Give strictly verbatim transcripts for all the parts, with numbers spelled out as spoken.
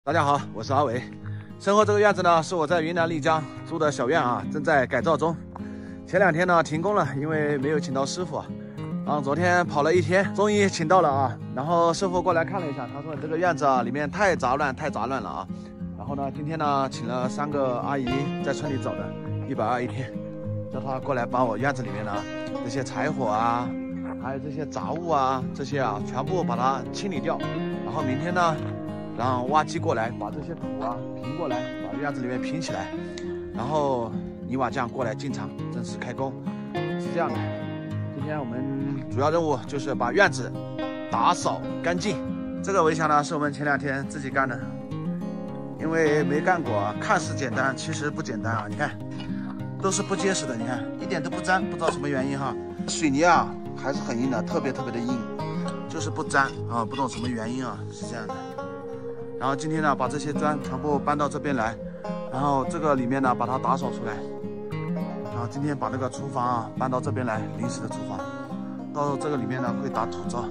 大家好，我是阿伟。身后这个院子呢，是我在云南丽江租的小院啊，正在改造中。前两天呢停工了，因为没有请到师傅啊。然后昨天跑了一天，终于请到了啊。然后师傅过来看了一下，他说你这个院子啊里面太杂乱，太杂乱了啊。然后呢，今天呢请了三个阿姨在村里找的，一百二一天，叫他过来把我院子里面呢这些柴火啊，还有这些杂物啊，这些啊全部把它清理掉。然后明天呢，让挖机过来把这些土啊平过来，把院子里面平起来，然后泥瓦匠过来进场正式开工。是这样的，今天我们主要任务就是把院子打扫干净。这个围墙呢是我们前两天自己干的，因为没干过，看似简单，其实不简单啊！你看，都是不结实的，你看一点都不粘，不知道什么原因哈。水泥啊还是很硬的，特别特别的硬，就是不粘啊，不懂什么原因啊，是这样的。然后今天呢，把这些砖全部搬到这边来，然后这个里面呢把它打扫出来，然后今天把那个厨房啊搬到这边来，临时的厨房，到时候这个里面呢会打土灶。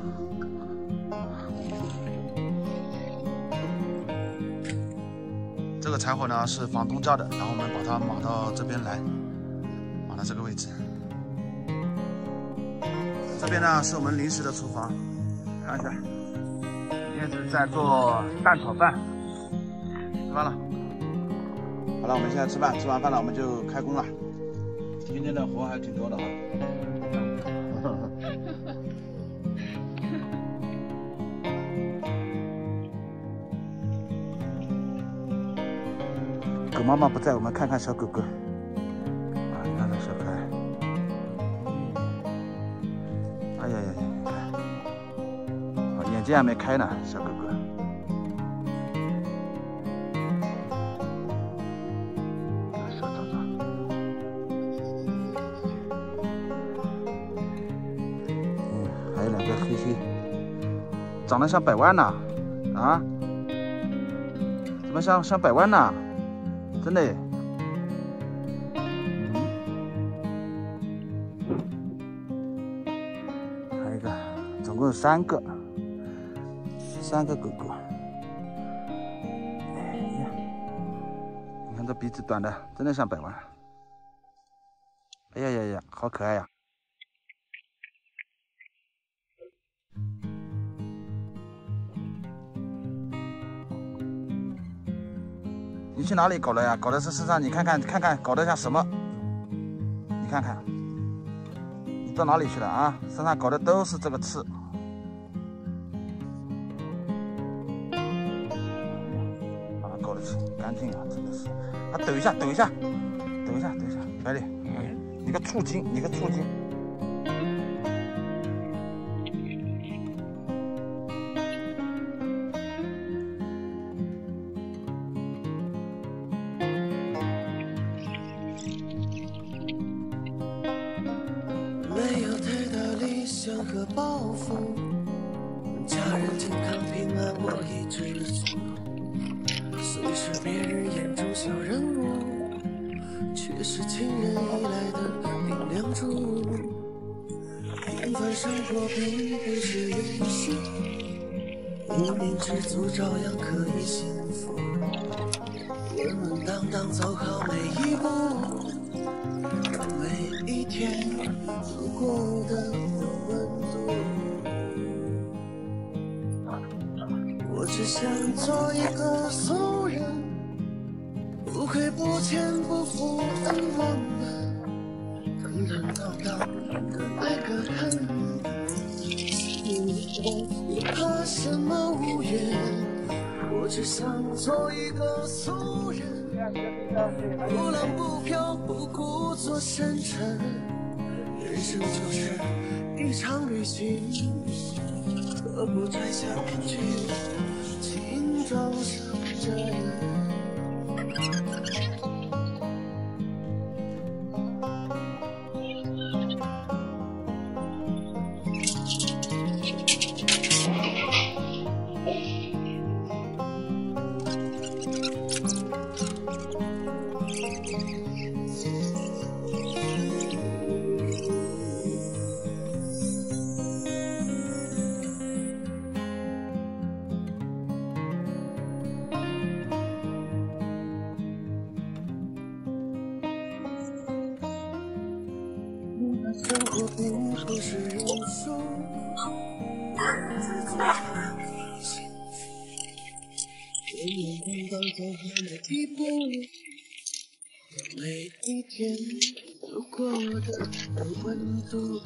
这个柴火呢是房东家的，然后我们把它码到这边来，码到这个位置。这边呢是我们临时的厨房，看一下。今天是在做蛋炒饭，吃饭了。好了，我们现在吃饭，吃完饭了我们就开工了。今天的活还挺多的啊。狗妈妈不在，我们看看小狗狗。啊，你看这小可爱。哎呀呀呀！眼睛还没开呢，小狗狗。手找找。嗯，还有两个黑黑，长得像百万呢，啊？怎么像像百万呢？真的耶。嗯。还有一个，总共有三个。三个狗狗，哎呀，你看这鼻子短的，真的像百万。哎呀呀呀，好可爱呀！你去哪里搞的呀？搞的是身上，你看看看看，搞得像什么？你看看，你到哪里去了啊？身上搞的都是这个刺。干净啊，真的是！啊，抖一下，抖一下，抖一下，抖一下，百里，你个畜精，你个畜精！ 没有太大理想和抱负，家人健康平安，我一直做。虽是别人眼中小人物，却是亲人依赖的顶梁柱。平凡生活并不是游戏，无名知足照样可以幸福。稳稳当当走好每一步，让每一天度过的有温度。我只想做一个俗人，不亏不欠不负恩忘的坦坦荡荡的那个人。不怕什么无缘，我只想做一个俗人，不浪不飘不故作深沉。人生就是一场旅行，何不摘下面具，轻装上阵。 生活并不是人生，幸福。我们刚刚走到了一步，每一天都过得有温度。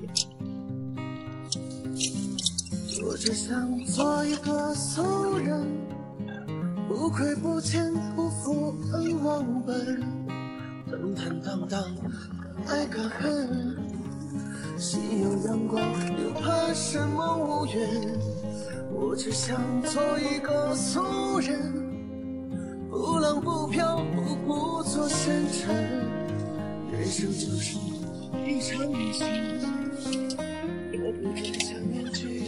我只想做一个俗人，不亏不欠，不负恩忘本，坦坦荡荡，爱个恨。心有阳光，又怕什么无缘？我只想做一个俗人，不浪不飘，不故作深沉。人生就是一场旅行，何不再想念去？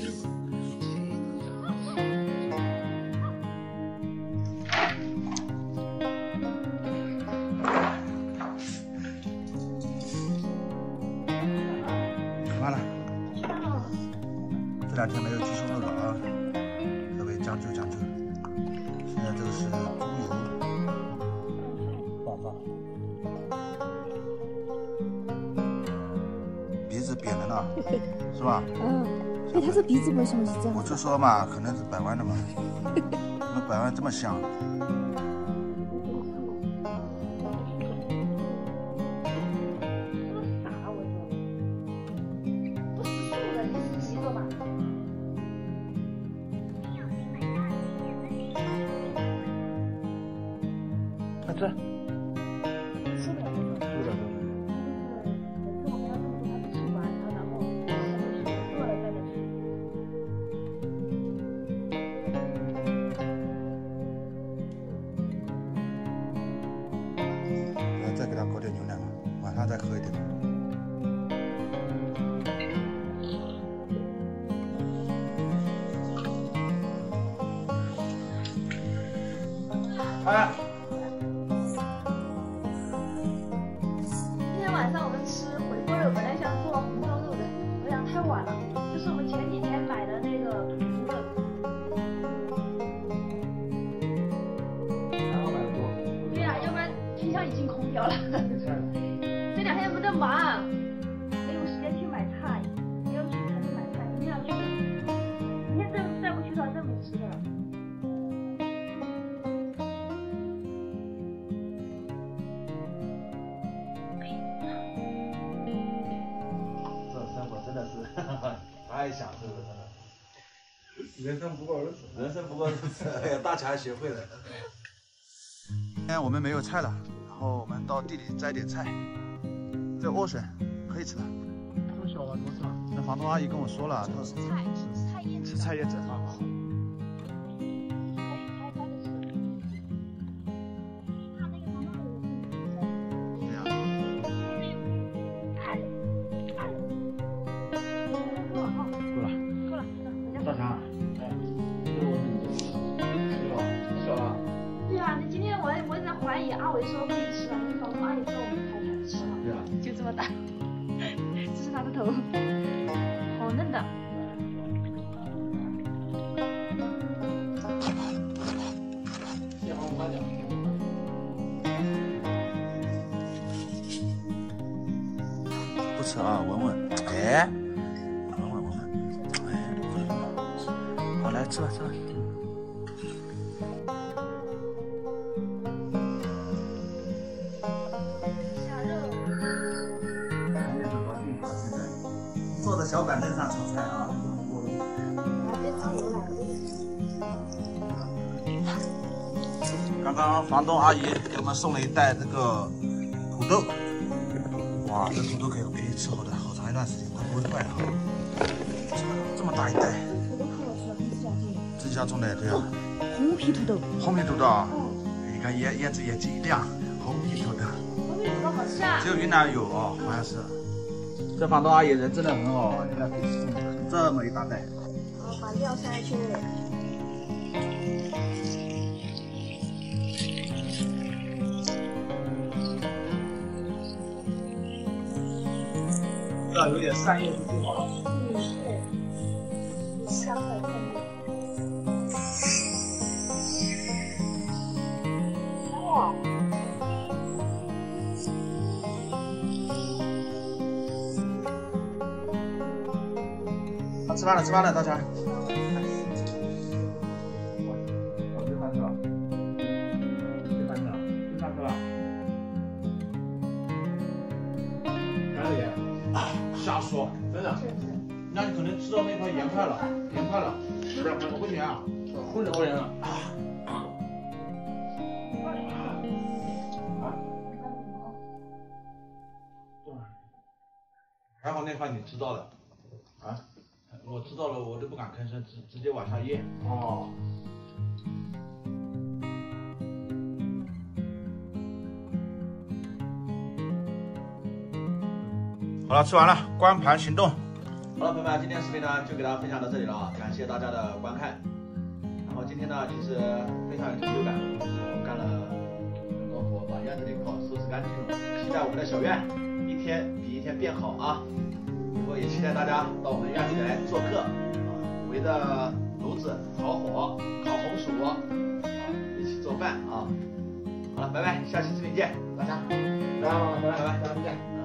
完了，这两天没有鸡胸肉了啊，各位将就将就。现在这个是猪油爆发，鼻子扁的呢，是吧？ 嗯，哎，他这鼻子为什么是这样？ 我就说嘛，可能是百万的嘛，怎么百万这么香？这， 是的， 是的， 每次我们要这么多，他吃完，然后饿了再吃。 来再给他搞点牛奶嘛，晚上再喝一点。哎。 晚上我们吃回锅肉，本来想做红烧肉的，我想太晚了。这是我们前几天买的那个土猪肉。 然后买的多。 对呀、啊，要不然冰箱已经空掉了。这两天不在忙，没有时间去买菜，没有去城里买菜，明天要去。明天再再不去的话，真没吃的了。 真的是太享受了，真的。 人生不过如此， 人生不过如此。哎呀，大侠学会了。今天我们没有菜了，然后我们到地里摘点菜。这莴笋可以吃的。 这么小吗？怎么吃啊？ 那房东阿姨跟我说了，她吃菜，吃菜叶子。 吃菜叶子啊。 大侠，哎，这个我们小了。 对啊，你今天我我在怀疑阿伟说可以吃了，你房东阿姨说我们才才吃了。 对啊。 就这么大，这是他的头，好嫩的。 蟹黄花椒。 不吃啊，闻闻。哎。来吃吧，吃吧。 下肉。 坐在小板凳上炒菜啊。刚刚房东阿姨给我们送了一袋这个土豆，哇，这土豆可以可以吃好的好长一段时间，它不会坏啊。这么这么大一袋。自己家种的，对啊。 红皮土豆。 红皮土豆啊，你看眼眼睛眼睛一亮，红皮土豆。 红皮土豆好吃啊。 只有云南有哦，好像是。这房东阿姨人真的很好，你看给送这么一大袋。 好，把料塞下去。 要有点散叶是最好的。 嗯，对。香的很。哇。 吃饭了，吃饭了，大家。 我这饭吃了，这饭吃了，这饭吃了。哪有盐？ 瞎说，真的。那你可能吃到那块盐块了，盐块了。 不是，我不行啊，混着过人了。啊？ 还好那块你知道的。啊？我知道了，我都不敢吭声，直直接往下咽。 哦。 好了，吃完了，关盘行动。好了，朋友们，今天视频呢就给大家分享到这里了啊，感谢大家的观看。然后今天呢，其实非常有成就感，我干了很多活，把院子里搞收拾干净了。期待我们的小院一天比一天变好啊！以后也期待大家到我们院子里来做客啊，围着炉子烤火、烤红薯啊，一起做饭啊。好了，拜拜，下期视频见，大家， 拜拜拜拜，下次见。